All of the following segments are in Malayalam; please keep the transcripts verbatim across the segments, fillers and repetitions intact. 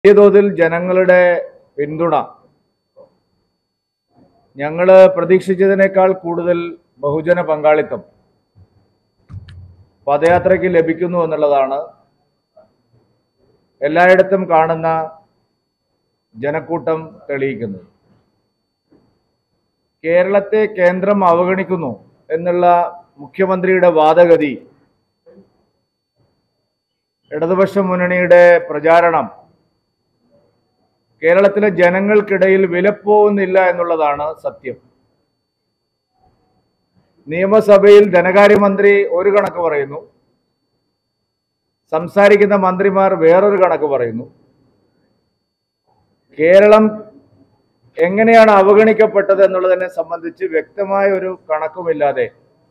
വലിയ തോതിൽ ജനങ്ങളുടെ പിന്തുണ ഞങ്ങൾ പ്രതീക്ഷിച്ചതിനേക്കാൾ കൂടുതൽ ബഹുജന പങ്കാളിത്തം പദയാത്രയ്ക്ക് ലഭിക്കുന്നു എന്നുള്ളതാണ് എല്ലായിടത്തും കാണുന്ന ജനക്കൂട്ടം തെളിയിക്കുന്നത്. കേരളത്തെ കേന്ദ്രം അവഗണിക്കുന്നു എന്നുള്ള മുഖ്യമന്ത്രിയുടെ വാദഗതി, ഇടതുപക്ഷ മുന്നണിയുടെ പ്രചാരണം കേരളത്തിലെ ജനങ്ങൾക്കിടയിൽ വിലപ്പോകുന്നില്ല എന്നുള്ളതാണ് സത്യം. നിയമസഭയിൽ ധനകാര്യമന്ത്രി ഒരു കണക്ക് പറയുന്നു, സംസാരിക്കുന്ന മന്ത്രിമാർ വേറൊരു കണക്ക് പറയുന്നു. കേരളം എങ്ങനെയാണ് അവഗണിക്കപ്പെട്ടത് എന്നുള്ളതിനെ സംബന്ധിച്ച് വ്യക്തമായ ഒരു കണക്കുമില്ലാതെ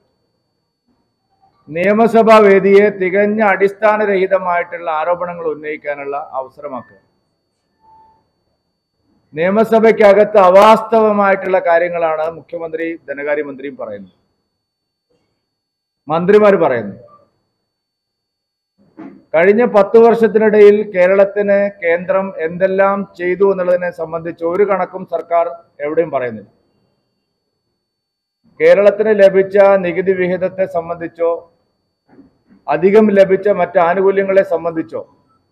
നിയമസഭാ വേദിയെ തികഞ്ഞ അടിസ്ഥാനരഹിതമായിട്ടുള്ള ആരോപണങ്ങൾ ഉന്നയിക്കാനുള്ള അവസരമാക്കുക. നിയമസഭയ്ക്കകത്ത് അവാസ്തവമായിട്ടുള്ള കാര്യങ്ങളാണ് മുഖ്യമന്ത്രി ധനകാര്യമന്ത്രിയും പറയുന്നത്, മന്ത്രിമാർ പറയുന്നു. കഴിഞ്ഞ പത്ത് വർഷത്തിനിടയിൽ കേരളത്തിന് കേന്ദ്രം എന്തെല്ലാം ചെയ്തു എന്നുള്ളതിനെ സംബന്ധിച്ച് ഒരു കണക്കും സർക്കാർ എവിടെയും പറയുന്നില്ല. കേരളത്തിന് ലഭിച്ച നികുതി വിഹിതത്തെ സംബന്ധിച്ചോ അധികം ലഭിച്ച മറ്റ് ആനുകൂല്യങ്ങളെ സംബന്ധിച്ചോ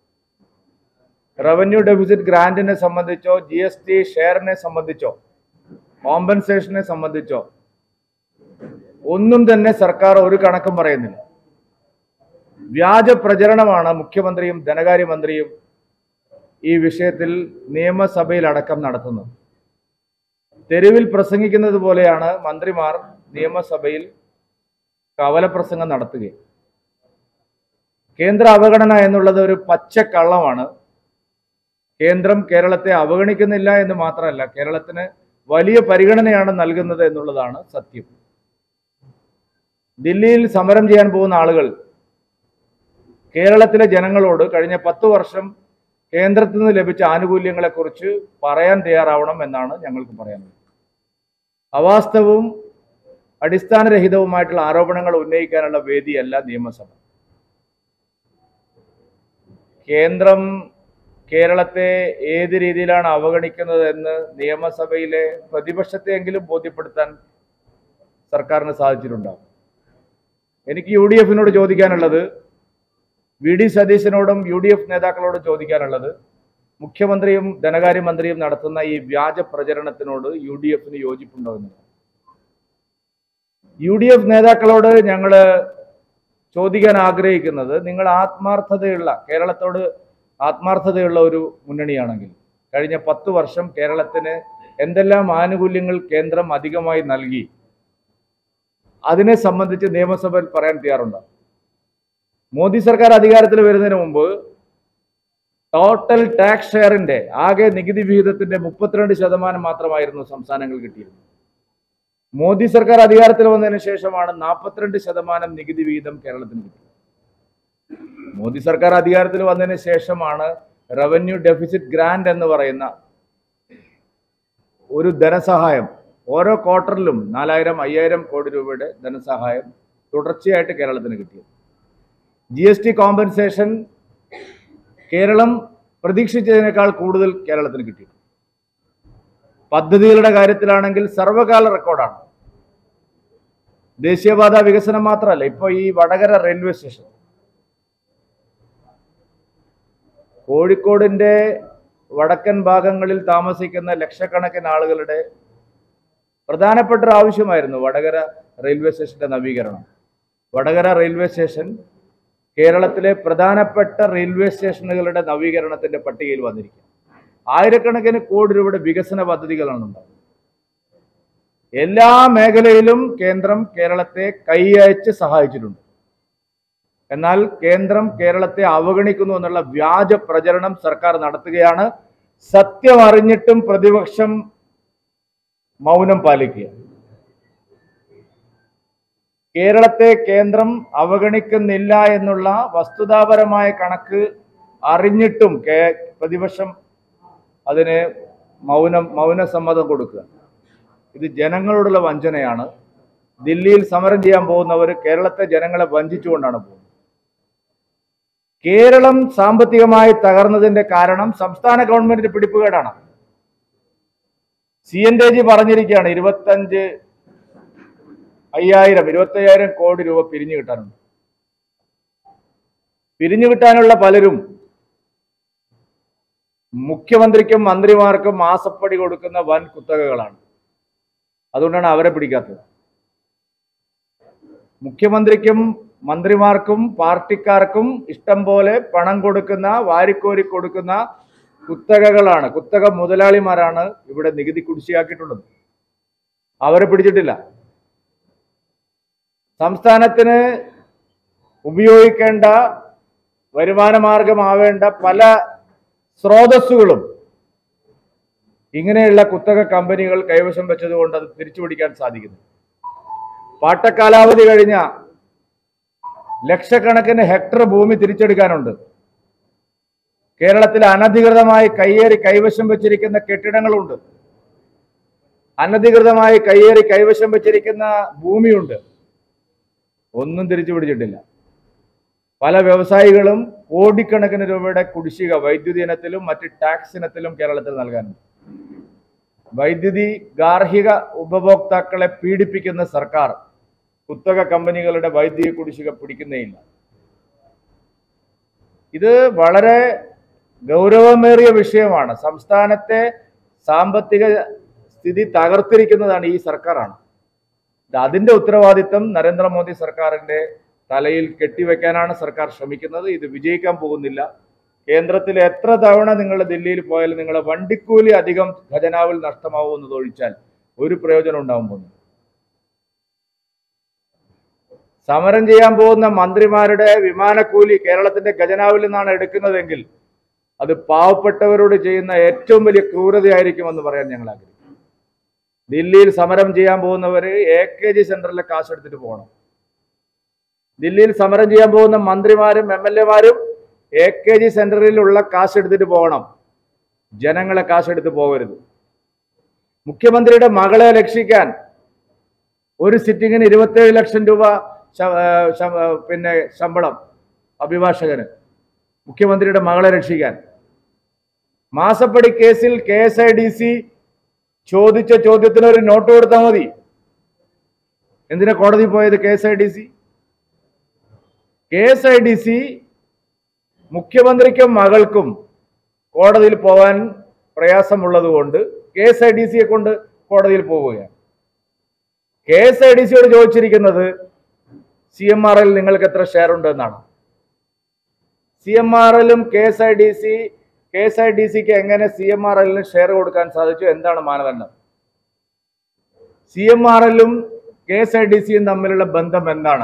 റവന്യൂ ഡെഫിസിറ്റ് ഗ്രാന്റിനെ സംബന്ധിച്ചോ ജി എസ് ടി ഷെയറിനെ സംബന്ധിച്ചോ കോമ്പൻസേഷനെ സംബന്ധിച്ചോ ഒന്നും തന്നെ സർക്കാർ ഒരു കണക്കും പറയുന്നില്ല. വ്യാജ പ്രചരണമാണ് മുഖ്യമന്ത്രിയും ധനകാര്യമന്ത്രിയും ഈ വിഷയത്തിൽ നിയമസഭയിൽ അടക്കം നടത്തുന്നത്. തെരുവിൽ പ്രസംഗിക്കുന്നത് പോലെയാണ് മന്ത്രിമാർ നിയമസഭയിൽ കവലപ്രസംഗം നടത്തുകയും. കേന്ദ്ര അവഗണന എന്നുള്ളത് ഒരു പച്ചക്കള്ളമാണ്. കേന്ദ്രം കേരളത്തെ അവഗണിക്കുന്നില്ല എന്ന് മാത്രമല്ല, കേരളത്തിന് വലിയ പരിഗണനയാണ് നൽകുന്നത് എന്നുള്ളതാണ് സത്യം. ദില്ലിയിൽ സമരം ചെയ്യാൻ പോകുന്ന ആളുകൾ കേരളത്തിലെ ജനങ്ങളോട് കഴിഞ്ഞ പത്തു വർഷം കേന്ദ്രത്തിൽ നിന്ന് ലഭിച്ച ആനുകൂല്യങ്ങളെക്കുറിച്ച് പറയാൻ തയ്യാറാവണം എന്നാണ് ഞങ്ങൾക്ക് പറയാനുള്ളത്. അവാസ്തവവും അടിസ്ഥാനരഹിതവുമായിട്ടുള്ള ആരോപണങ്ങൾ ഉന്നയിക്കാനുള്ള വേദിയല്ല നിയമസഭ. കേന്ദ്രം കേരളത്തെ ഏത് രീതിയിലാണ് അവഗണിക്കുന്നത് എന്ന് നിയമസഭയിലെ പ്രതിപക്ഷത്തെയെങ്കിലും ബോധ്യപ്പെടുത്താൻ സർക്കാരിന് സാധിച്ചിട്ടുണ്ടാകും. എനിക്ക് യു ഡി എഫിനോട് ചോദിക്കാനുള്ളത്, വി ഡി സതീശനോടും യു ഡി എഫ് നേതാക്കളോടും ചോദിക്കാനുള്ളത്, മുഖ്യമന്ത്രിയും ധനകാര്യമന്ത്രിയും നടത്തുന്ന ഈ വ്യാജ പ്രചരണത്തിനോട് യു ഡി എഫിന് യോജിപ്പുണ്ടോ എന്ന്. യു ഡി എഫ് നേതാക്കളോട് ഞങ്ങൾ ചോദിക്കാൻ ആഗ്രഹിക്കുന്നത്, നിങ്ങൾ ആത്മാർത്ഥതയുള്ള കേരളത്തോട് ആത്മാർത്ഥതയുള്ള ഒരു മുന്നണിയാണെങ്കിൽ കഴിഞ്ഞ പത്ത് വർഷം കേരളത്തിന് എന്തെല്ലാം ആനുകൂല്യങ്ങൾ കേന്ദ്രം അധികമായി നൽകി അതിനെ സംബന്ധിച്ച് നിയമസഭയിൽ പറയാൻ തയ്യാറുണ്ടോ? മോദി സർക്കാർ അധികാരത്തിൽ വരുന്നതിന് മുമ്പ് ടോട്ടൽ ടാക്സ് ഷെയറിന്റെ ആകെ നികുതി വിഹിതത്തിന്റെ മുപ്പത്തിരണ്ട് ശതമാനം മാത്രമായിരുന്നു സംസ്ഥാനങ്ങൾ കിട്ടിയിരുന്നത്. മോദി സർക്കാർ അധികാരത്തിൽ വന്നതിന് ശേഷമാണ് നാൽപ്പത്തിരണ്ട് ശതമാനം നികുതി വിഹിതം കേരളത്തിന് കിട്ടിയത്. മോദി സർക്കാർ അധികാരത്തിൽ വന്നതിന് ശേഷമാണ് റവന്യൂ ഡെഫിസിറ്റ് ഗ്രാന്റ് എന്ന് പറയുന്ന ഒരു ധനസഹായം ഓരോ ക്വാർട്ടറിലും നാലായിരം അയ്യായിരം കോടി രൂപയുടെ ധനസഹായം തുടർച്ചയായിട്ട് കേരളത്തിന് കിട്ടിയത്. G S T compensation Kerala പ്രതീക്ഷിച്ചതിനേക്കാൾ കൂടുതൽ കേരളത്തിന് കിട്ടി. പദ്ധതികളുടെ കാര്യത്തിലാണെങ്കിൽ സർവകാല റെക്കോർഡാണ്. ദേശീയപാത വികസനം മാത്രമല്ല, ഇപ്പോൾ ഈ വടകര റെയിൽവേ സ്റ്റേഷൻ, കോഴിക്കോടിൻ്റെ വടക്കൻ ഭാഗങ്ങളിൽ താമസിക്കുന്ന ലക്ഷക്കണക്കിന് ആളുകളുടെ പ്രധാനപ്പെട്ട ഒരു ആവശ്യമായിരുന്നു വടകര റെയിൽവേ സ്റ്റേഷന്റെ നവീകരണം. വടകര റെയിൽവേ സ്റ്റേഷൻ കേരളത്തിലെ പ്രധാനപ്പെട്ട റെയിൽവേ സ്റ്റേഷനുകളുടെ നവീകരണത്തിന്റെ പട്ടികയിൽ വന്നിരിക്കുക. ആയിരക്കണക്കിന് കോടി രൂപയുടെ വികസന പദ്ധതികളാണ് ഉണ്ടാകുന്നത്. എല്ലാ മേഖലയിലും കേന്ദ്രം കേരളത്തെ കൈയയച്ച് സഹായിച്ചിട്ടുണ്ട്. എന്നാൽ കേന്ദ്രം കേരളത്തെ അവഗണിക്കുന്നു എന്നുള്ള വ്യാജ പ്രചരണം സർക്കാർ നടത്തുകയാണ്. സത്യം അറിഞ്ഞിട്ടും പ്രതിപക്ഷം മൗനം പാലിക്കുക. കേരളത്തെ കേന്ദ്രം അവഗണിക്കുന്നില്ല എന്നുള്ള വസ്തുതാപരമായ കണക്ക് അറിഞ്ഞിട്ടും പ്രതിപക്ഷം അതിന് മൗനം മൗനസമ്മതം കൊടുക്കുക. ഇത് ജനങ്ങളോടുള്ള വഞ്ചനയാണ്. ദില്ലിയിൽ സമരം ചെയ്യാൻ പോകുന്നവർ കേരളത്തെ ജനങ്ങളെ വഞ്ചിച്ചുകൊണ്ടാണ് പോകുന്നത്. കേരളം സാമ്പത്തികമായി തകർന്നതിന്റെ കാരണം സംസ്ഥാന ഗവൺമെന്റിന്റെ പിടിപ്പുകേടാണ്. സി എൻ ജി പറഞ്ഞിരിക്കുകയാണ് ഇരുപത്തഞ്ച് അയ്യായിരം ഇരുപത്തി അയ്യായിരം കോടി രൂപ പിരിഞ്ഞു കിട്ടാനുണ്ട്. പിരിഞ്ഞു കിട്ടാനുള്ള പലരും മുഖ്യമന്ത്രിക്കും മന്ത്രിമാർക്കും മാസപ്പടി കൊടുക്കുന്ന വൻ കുത്തകകളാണ്. അതുകൊണ്ടാണ് അവരെ പിടിക്കാത്തത്. മുഖ്യമന്ത്രിക്കും മന്ത്രിമാർക്കും പാർട്ടിക്കാർക്കും ഇഷ്ടം പോലെ പണം കൊടുക്കുന്ന, വാരിക്കോരി കൊടുക്കുന്ന കുത്തകകളാണ്, കുത്തക മുതലാളിമാരാണ് ഇവിടെ നികുതി കുടിശ്ശിയാക്കിയിട്ടുള്ളത്. അവരെ പിടിച്ചിട്ടില്ല. സംസ്ഥാനത്തിന് ഉപയോഗിക്കേണ്ട വരുമാന മാർഗമാവേണ്ട പല സ്രോതസ്സുകളും ഇങ്ങനെയുള്ള കുത്തക കമ്പനികൾ കൈവശം വെച്ചതുകൊണ്ട് അത് തിരിച്ചുപിടിക്കാൻ സാധിക്കുന്നു. പാട്ടക്കാലാവധി കഴിഞ്ഞ ലക്ഷക്കണക്കിന് ഹെക്ടർ ഭൂമി തിരിച്ചെടുക്കാനുണ്ട്. കേരളത്തിൽ അനധികൃതമായി കയ്യേറി കൈവശം വെച്ചിരിക്കുന്ന കെട്ടിടങ്ങളുണ്ട്. അനധികൃതമായി കയ്യേറി കൈവശം വെച്ചിരിക്കുന്ന ഭൂമിയുണ്ട്. ഒന്നും തിരിച്ചു പിടിച്ചിട്ടില്ല. പല വ്യവസായികളും കോടിക്കണക്കിന് രൂപയുടെ കുടിശ്ശിക വൈദ്യുതി ഇനത്തിലും മറ്റ് ടാക്സ് ഇനത്തിലും കേരളത്തിൽ നൽകാനുണ്ട്. വൈദ്യുതി ഗാർഹിക ഉപഭോക്താക്കളെ പീഡിപ്പിക്കുന്ന സർക്കാർ കുത്തക കമ്പനികളുടെ വൈദ്യുതി കുടിശ്ശിക പിടിക്കുന്നേയില്ല. ഇത് വളരെ ഗൗരവമേറിയ വിഷയമാണ്. സംസ്ഥാനത്തെ സാമ്പത്തിക സ്ഥിതി തകർത്തിരിക്കുന്നതാണ് ഈ സർക്കാരാണ്. അതിന്റെ ഉത്തരവാദിത്തം നരേന്ദ്രമോദി സർക്കാരിന്റെ തലയിൽ കെട്ടിവെക്കാനാണ് സർക്കാർ ശ്രമിക്കുന്നത്. ഇത് വിജയിക്കാൻ പോകുന്നില്ല. കേന്ദ്രത്തിൽ എത്ര തവണ നിങ്ങൾ ദില്ലിയിൽ പോയാലും നിങ്ങളെ വണ്ടിക്കൂലി അധികം ഖജനാവിൽ നഷ്ടമാവുമെന്നത് ഒഴിച്ചാൽ ഒരു പ്രയോജനം ഉണ്ടാവാൻ പോകുന്നു. സമരം ചെയ്യാൻ പോകുന്ന മന്ത്രിമാരുടെ വിമാനക്കൂലി കേരളത്തിന്റെ ഖജനാവിൽ നിന്നാണ് എടുക്കുന്നതെങ്കിൽ അത് പാവപ്പെട്ടവരോട് ചെയ്യുന്ന ഏറ്റവും വലിയ ക്രൂരതയായിരിക്കുമെന്ന് പറയാൻ ഞങ്ങൾ ആഗ്രഹിക്കുന്നു. ദില്ലിയിൽ സമരം ചെയ്യാൻ പോകുന്നവര് എ കെ ജി സെന്ററിലെ കാശ് എടുത്തിട്ട് പോകണം. ദില്ലിയിൽ സമരം ചെയ്യാൻ പോകുന്ന മന്ത്രിമാരും എം എൽ എമാരും എ കെ ജി സെന്ററിലുള്ള കാശ് എടുത്തിട്ട് പോകണം. ജനങ്ങളെ കാശെടുത്ത് പോകരുത്. മുഖ്യമന്ത്രിയുടെ മകളെ രക്ഷിക്കാൻ ഒരു സിറ്റിങ്ങിന് ഇരുപത്തേഴ് ലക്ഷം രൂപ പിന്നെ ശമ്പളം അഭിഭാഷകന്, മുഖ്യമന്ത്രിയുടെ മകളെ രക്ഷിക്കാൻ. മാസപ്പടി കേസിൽ K S I D C ചോദിച്ച ചോദ്യത്തിന് ഒരു നോട്ട് കൊടുത്താൽ മതി. എന്തിനാ കോടതി പോയത് K S I D C? K S I D C മുഖ്യമന്ത്രിക്കും മകൾക്കും കോടതിയിൽ പോകാൻ പ്രയാസമുള്ളത് കൊണ്ട് കെ എസ് ഐ ഡി സിയെ കൊണ്ട് കോടതിയിൽ പോവുകയാണ്. കെ എസ് ഐ ഡി സിയോട് ചോദിച്ചിരിക്കുന്നത് സി എം ആർ എൽ നിങ്ങൾക്ക് എത്ര ഷെയർ ഉണ്ട് എന്നാണ്. സി എം ആർ എല്ലും K S I D C K S I D സിക്ക് എങ്ങനെ സി എം ആർ എല്ലിന് ഷെയർ കൊടുക്കാൻ സാധിച്ചു? എന്താണ് മാനദണ്ഡം? സി എം ആർ എല്ലും കെ എസ് ഐ ഡി സിയും തമ്മിലുള്ള ബന്ധം എന്താണ്?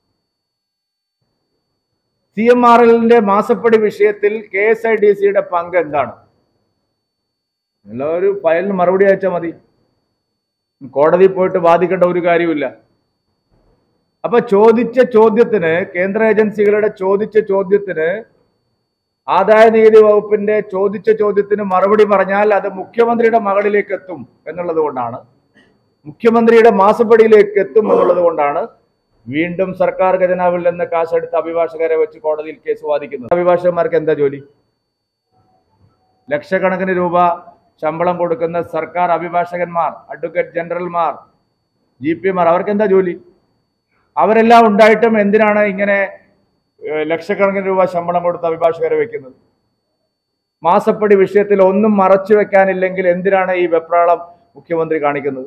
സി എം ആർ എല്ലിന്റെ മാസപ്പടി വിഷയത്തിൽ കെ എസ് ഐ ഡി സിയുടെ പങ്ക് എന്താണ്? എല്ലാവരും ഫയലിന് മറുപടി അയച്ചാൽ മതി. കോടതിയിൽ പോയിട്ട് വാദിക്കേണ്ട ഒരു കാര്യമില്ല. അപ്പൊ ചോദിച്ച ചോദ്യത്തിന്, കേന്ദ്ര ഏജൻസികളുടെ ചോദിച്ച ചോദ്യത്തിന്, ആദായ നികുതി വകുപ്പിന്റെ ചോദിച്ച ചോദ്യത്തിന് മറുപടി പറഞ്ഞാൽ അത് മുഖ്യമന്ത്രിയുടെ മകളിലേക്ക് എത്തും എന്നുള്ളത് കൊണ്ടാണ്, മുഖ്യമന്ത്രിയുടെ മാസപ്പടിയിലേക്ക് എത്തും എന്നുള്ളത് കൊണ്ടാണ് വീണ്ടും സർക്കാർ ഖജനാവിൽ നിന്ന് കാശെടുത്ത് അഭിഭാഷകരെ വെച്ച് കോടതിയിൽ കേസ് വാദിക്കുന്നത്. അഭിഭാഷകന്മാർക്ക് എന്താ ജോലി? ലക്ഷക്കണക്കിന് രൂപ ശമ്പളം കൊടുക്കുന്ന സർക്കാർ അഭിഭാഷകന്മാർ, അഡ്വക്കേറ്റ് ജനറൽമാർ, ജി പിമാർ, അവർക്ക് എന്താ ജോലി? അവരെല്ലാം ഉണ്ടായിട്ടും എന്തിനാണ് ഇങ്ങനെ ലക്ഷക്കണക്കിന് രൂപ ശമ്പളം കൊടുത്ത് അഭിഭാഷകരെ വെക്കുന്നത്? മാസപ്പടി വിഷയത്തിൽ ഒന്നും മറച്ചു വെക്കാനില്ലെങ്കിൽ എന്തിനാണ് ഈ വെപ്രാളം മുഖ്യമന്ത്രി കാണിക്കുന്നത്?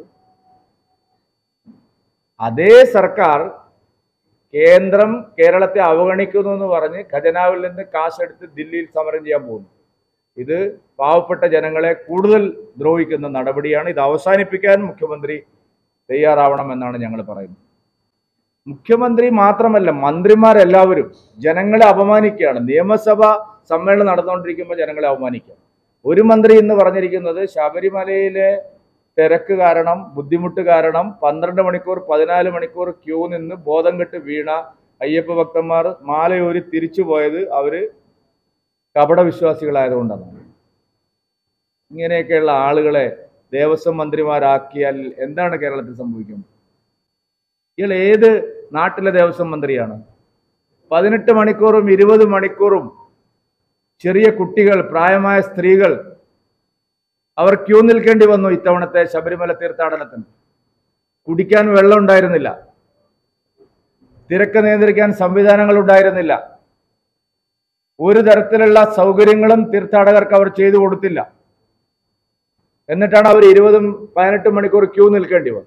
അതേ സർക്കാർ കേന്ദ്രം കേരളത്തെ അവഗണിക്കുന്നു എന്ന് പറഞ്ഞ് ഖജനാവിൽ നിന്ന് കാശെടുത്ത് ദില്ലിയിൽ സമരം ചെയ്യാൻ പോകുന്നു. ഇത് പാവപ്പെട്ട ജനങ്ങളെ കൂടുതൽ ദ്രോഹിക്കുന്ന നടപടിയാണ്. ഇത് അവസാനിപ്പിക്കാൻ മുഖ്യമന്ത്രി തയ്യാറാവണമെന്നാണ് ഞങ്ങൾ പറയുന്നത്. മുഖ്യമന്ത്രി മാത്രമല്ല, മന്ത്രിമാരെല്ലാവരും ജനങ്ങളെ അപമാനിക്കുകയാണ്. നിയമസഭ സമ്മേളനം നടന്നുകൊണ്ടിരിക്കുമ്പോൾ ജനങ്ങളെ അപമാനിക്കുക. ഒരു മന്ത്രി എന്ന് പറഞ്ഞിരിക്കുന്നത് ശബരിമലയിലെ തിരക്ക് കാരണം, ബുദ്ധിമുട്ട് കാരണം പന്ത്രണ്ട് മണിക്കൂർ പതിനാല് മണിക്കൂർ ക്യൂ നിന്ന് ബോധം കെട്ട് വീണ അയ്യപ്പ ഭക്തന്മാർ മാലയൂരി തിരിച്ചു പോയത് അവര് കപട വിശ്വാസികളായതുകൊണ്ടാണ്. ഇങ്ങനെയൊക്കെയുള്ള ആളുകളെ ദേവസ്വം മന്ത്രിമാരാക്കിയാൽ എന്താണ് കേരളത്തിൽ സംഭവിക്കുന്നത്? ഇയാൾ ഏത് നാട്ടിലെ ദേവസ്വം മന്ത്രിയാണ്? പതിനെട്ട് മണിക്കൂറും ഇരുപത് മണിക്കൂറും ചെറിയ കുട്ടികൾ, പ്രായമായ സ്ത്രീകൾ അവർ ക്യൂ നിൽക്കേണ്ടി വന്നു ഇത്തവണത്തെ ശബരിമല തീർത്ഥാടനത്തിന്. കുടിക്കാൻ വെള്ളം ഉണ്ടായിരുന്നില്ല, തിരക്ക് നിയന്ത്രിക്കാൻ സംവിധാനങ്ങൾ ഉണ്ടായിരുന്നില്ല, ഒരു തരത്തിലുള്ള സൗകര്യങ്ങളും തീർത്ഥാടകർക്ക് അവർ ചെയ്തു കൊടുത്തില്ല. എന്നിട്ടാണ് അവർ ഇരുപതും പതിനെട്ടും മണിക്കൂർ ക്യൂ നിൽക്കേണ്ടി വന്നത്.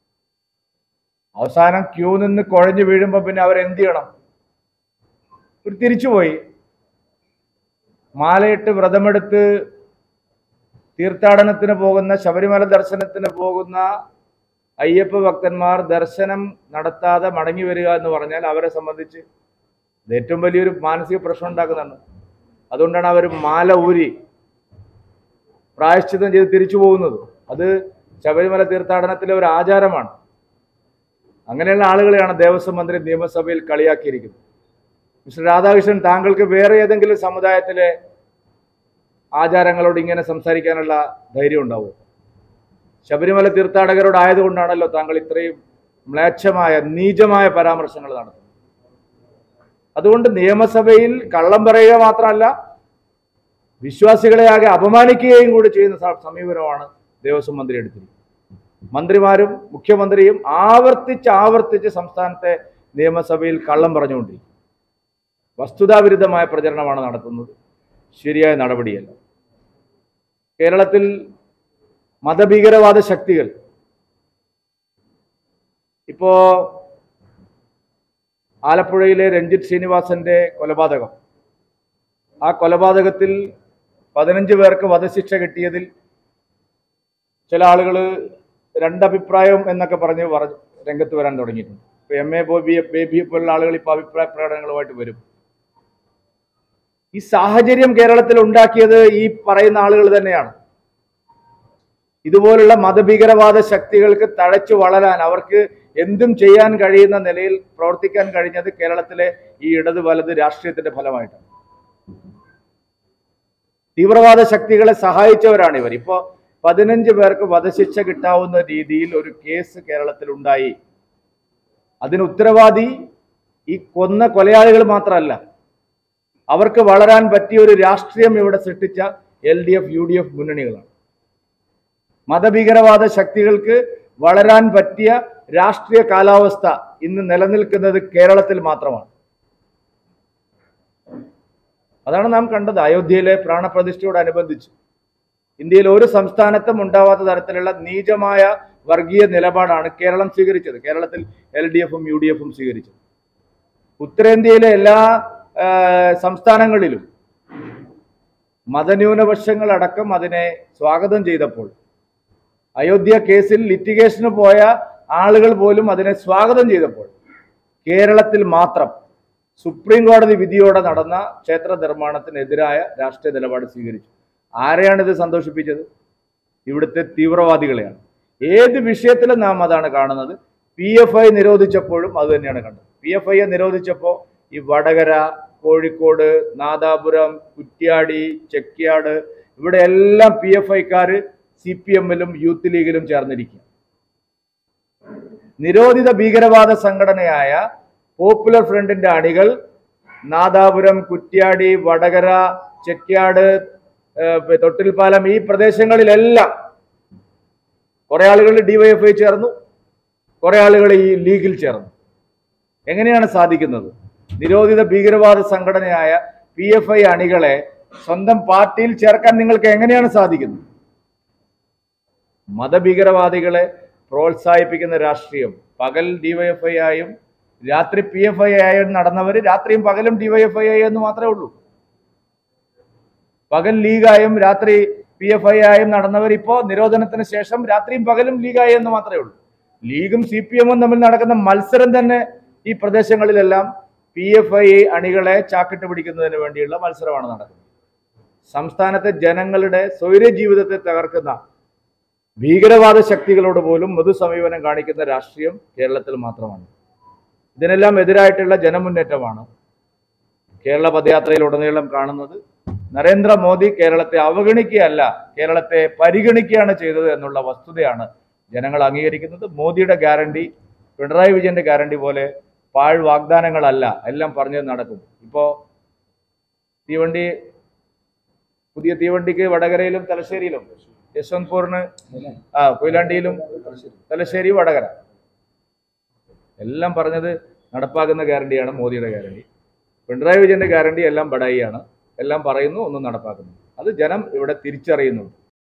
അവസാനം ക്യൂ നിന്ന് കുഴഞ്ഞു വീഴുമ്പോൾ പിന്നെ അവർ എന്ത് ചെയ്യണം? ഒരു തിരിച്ചുപോയി. മാലയിട്ട് വ്രതമെടുത്ത് തീർത്ഥാടനത്തിന് പോകുന്ന, ശബരിമല ദർശനത്തിന് പോകുന്ന അയ്യപ്പ ഭക്തന്മാർ ദർശനം നടത്താതെ മടങ്ങി വരിക എന്ന് പറഞ്ഞാൽ അവരെ സംബന്ധിച്ച് ഇത് ഏറ്റവും വലിയൊരു മാനസിക പ്രശ്നം ഉണ്ടാക്കുന്നുണ്ട്. അതുകൊണ്ടാണ് അവർ മാല ഊരി പ്രായശ്ചിത്തം ചെയ്ത് തിരിച്ചു പോകുന്നത്. അത് ശബരിമല തീർത്ഥാടനത്തിലെ ഒരു ആചാരമാണ്. അങ്ങനെയുള്ള ആളുകളെയാണ് ദേവസ്വം മന്ത്രി നിയമസഭയിൽ കളിയാക്കിയിരിക്കുന്നത്. മിസ്റ്റർ രാധാകൃഷ്ണൻ, താങ്കൾക്ക് വേറെ ഏതെങ്കിലും സമുദായത്തിലെ ആചാരങ്ങളോട് ഇങ്ങനെ സംസാരിക്കാനുള്ള ധൈര്യം ഉണ്ടാവും? ശബരിമല തീർത്ഥാടകരോടായതുകൊണ്ടാണല്ലോ താങ്കൾ ഇത്രയും മ്ലേച്ഛമായ, നീചമായ പരാമർശങ്ങൾ നടത്തുന്നത്. അതുകൊണ്ട് നിയമസഭയിൽ കള്ളം പറയുക മാത്രമല്ല, വിശ്വാസികളെ ആകെ അപമാനിക്കുകയും കൂടി ചെയ്യുന്ന സമീപനമാണ് ദേവസ്വം മന്ത്രി എടുത്തിരിക്കുന്നത്. മന്ത്രിമാരും മുഖ്യമന്ത്രിയും ആവർത്തിച്ച് ആവർത്തിച്ച് സംസ്ഥാനത്തെ നിയമസഭയിൽ കള്ളം പറഞ്ഞുകൊണ്ടിരിക്കും. വസ്തുതാവിരുദ്ധമായ പ്രചരണമാണ് നടത്തുന്നത്. ശരിയായ നടപടിയല്ല. കേരളത്തിൽ മതഭീകരവാദ ശക്തികൾ ഇപ്പോ ആലപ്പുഴയിലെ രഞ്ജിത്ത് ശ്രീനിവാസന്റെ കൊലപാതകം, ആ കൊലപാതകത്തിൽ പതിനഞ്ച് പേർക്ക് വധശിക്ഷ കിട്ടിയതിൽ ചില ആളുകൾ രണ്ടഭിപ്രായം എന്നൊക്കെ പറഞ്ഞ് പറഞ്ഞു രംഗത്ത് വരാൻ തുടങ്ങിയിട്ടുണ്ട്. ഇപ്പൊ എം എ ബോബി ബേബിയെ പോലുള്ള ആളുകൾ ഇപ്പൊ അഭിപ്രായ പ്രകടനങ്ങളുമായിട്ട് വരും. ഈ സാഹചര്യം കേരളത്തിൽ ഉണ്ടാക്കിയത് ഈ പറയുന്ന ആളുകൾ തന്നെയാണ്. ഇതുപോലുള്ള മതഭീകരവാദ ശക്തികൾക്ക് തഴച്ചു വളരാൻ, അവർക്ക് എന്തും ചെയ്യാൻ കഴിയുന്ന നിലയിൽ പ്രവർത്തിക്കാൻ കഴിഞ്ഞത് കേരളത്തിലെ ഈ ഇടത് വലത് രാഷ്ട്രീയത്തിന്റെ ഫലമായിട്ടാണ്. തീവ്രവാദ ശക്തികളെ സഹായിച്ചവരാണ് ഇവർ. ഇപ്പോ പതിനഞ്ച് പേർക്ക് വധശിക്ഷ കിട്ടാവുന്ന രീതിയിൽ ഒരു കേസ് കേരളത്തിൽ ഉണ്ടായി. അതിന് ഉത്തരവാദി ഈ കൊന്ന കൊലയാളികൾ മാത്രമല്ല, അവർക്ക് വളരാൻ പറ്റിയ ഒരു രാഷ്ട്രീയം ഇവിടെ സൃഷ്ടിച്ച L D F U D F മുന്നണികളാണ്. മതഭീകരവാദ ശക്തികൾക്ക് വളരാൻ പറ്റിയ രാഷ്ട്രീയ കാലാവസ്ഥ ഇന്ന് നിലനിൽക്കുന്നത് കേരളത്തിൽ മാത്രമാണ്. അതാണ് നാം കണ്ടത്. അയോധ്യയിലെ പ്രാണപ്രതിഷ്ഠയോടനുബന്ധിച്ച് ഇന്ത്യയിൽ ഒരു സംസ്ഥാനത്തും ഉണ്ടാവാത്ത തരത്തിലുള്ള നീചമായ വർഗീയ നിലപാടാണ് കേരളം സ്വീകരിച്ചത്. കേരളത്തിൽ എൽ ഡി എഫും യു ഡി എഫും സ്വീകരിച്ചത്. ഉത്തരേന്ത്യയിലെ എല്ലാ സംസ്ഥാനങ്ങളിലും മതന്യൂനപക്ഷങ്ങളടക്കം അതിനെ സ്വാഗതം ചെയ്തപ്പോൾ, അയോധ്യ കേസിൽ ലിറ്റിഗേഷന് പോയ ആളുകൾ പോലും അതിനെ സ്വാഗതം ചെയ്തപ്പോൾ, കേരളത്തിൽ മാത്രം സുപ്രീം കോടതി വിധിയോടെ നടന്ന ക്ഷേത്ര നിർമ്മാണത്തിനെതിരായ രാഷ്ട്രീയ നിലപാട് സ്വീകരിച്ചു. ആരെയാണിത് സന്തോഷിപ്പിച്ചത്? ഇവിടുത്തെ തീവ്രവാദികളെയാണ്. ഏത് വിഷയത്തിലും നാം അതാണ് കാണുന്നത്. പി എഫ് ഐ നിരോധിച്ചപ്പോഴും അത് തന്നെയാണ് കണ്ടത്. പി എഫ് ഐയെ നിരോധിച്ചപ്പോൾ ഈ വടകര, കോഴിക്കോട്, നാദാപുരം, കുറ്റ്യാടി, ചെക്യാട്, ഇവിടെ എല്ലാം പി എഫ് ഐക്കാര് സി പി എമ്മിലും യൂത്ത് ലീഗിലും ചേർന്നിരിക്കുക. നിരോധിത ഭീകരവാദ സംഘടനയായ പോപ്പുലർ ഫ്രണ്ടിന്റെ അണികൾ നാദാപുരം, കുറ്റ്യാടി, വടകര, ചെക്യാട്, തൊട്ടിൽപ്പാലം, ഈ പ്രദേശങ്ങളിലെല്ലാം കുറെ ആളുകൾ ഡിവൈഎഫ്ഐ ചേർന്നു, കുറെ ആളുകൾ ഈ ലീഗിൽ ചേർന്നു. എങ്ങനെയാണ് സാധിക്കുന്നത്? നിരോധിത ഭീകരവാദ സംഘടനയായ പി എഫ് ഐ അണികളെ സ്വന്തം പാർട്ടിയിൽ ചേർക്കാൻ നിങ്ങൾക്ക് എങ്ങനെയാണ് സാധിക്കുന്നത്? മതഭീകരവാദികളെ പ്രോത്സാഹിപ്പിക്കുന്ന രാഷ്ട്രീയം. പകൽ ഡിവൈഎഫ്ഐ ആയും രാത്രി പി എഫ് ഐ ആയും നടന്നവർ രാത്രിയും പകലും ഡിവൈഎഫ്ഐ ആയി എന്ന് മാത്രമേ ഉള്ളൂ. പകൽ ലീഗായും രാത്രി പി എഫ് ഐ ആയും നടന്നവർ ഇപ്പോൾ നിരോധനത്തിന് ശേഷം രാത്രിയും പകലും ലീഗായി എന്ന് മാത്രമേ ഉള്ളൂ. ലീഗും സി പി എമ്മും തമ്മിൽ നടക്കുന്ന മത്സരം തന്നെ ഈ പ്രദേശങ്ങളിലെല്ലാം പി എഫ് ഐ അണികളെ ചാക്കിട്ട് പിടിക്കുന്നതിന് വേണ്ടിയുള്ള മത്സരമാണ് നടക്കുന്നത്. സംസ്ഥാനത്തെ ജനങ്ങളുടെ സ്വൈര്യ ജീവിതത്തെ തകർക്കുന്ന ഭീകരവാദ ശക്തികളോട് പോലും മൃദു സമീപനം കാണിക്കുന്ന രാഷ്ട്രീയം കേരളത്തിൽ മാത്രമാണ്. ഇതിനെല്ലാം എതിരായിട്ടുള്ള ജനമുന്നേറ്റമാണ് കേരള പദയാത്രയിലുടനീളം കാണുന്നത്. നരേന്ദ്രമോദി കേരളത്തെ അവഗണിക്കുകയല്ല, കേരളത്തെ പരിഗണിക്കുകയാണ് ചെയ്തത് എന്നുള്ള വസ്തുതയാണ് ജനങ്ങൾ അംഗീകരിക്കുന്നത്. മോദിയുടെ ഗ്യാരണ്ടി പിണറായി വിജയന്റെ ഗ്യാരണ്ടി പോലെ പാഴ് വാഗ്ദാനങ്ങളല്ല, എല്ലാം പറഞ്ഞത് നടക്കും. ഇപ്പോൾ തീവണ്ടി, പുതിയ തീവണ്ടിക്ക് വടകരയിലും തലശ്ശേരിയിലും, യശ്വന്ത്പൂറിന് ആ കൊയിലാണ്ടിയിലും തലശ്ശേരി വടകര എല്ലാം പറഞ്ഞത് നടപ്പാക്കുന്ന ഗ്യാരണ്ടിയാണ് മോദിയുടെ ഗ്യാരണ്ടി. പിണറായി വിജയന്റെ ഗ്യാരണ്ടി എല്ലാം ബഡായിയാണ്, എല്ലാം പറയുന്നു, ഒന്നും നടപ്പാക്കുന്നു. അത് ജനം ഇവിടെ തിരിച്ചറിയുന്നുണ്ട്.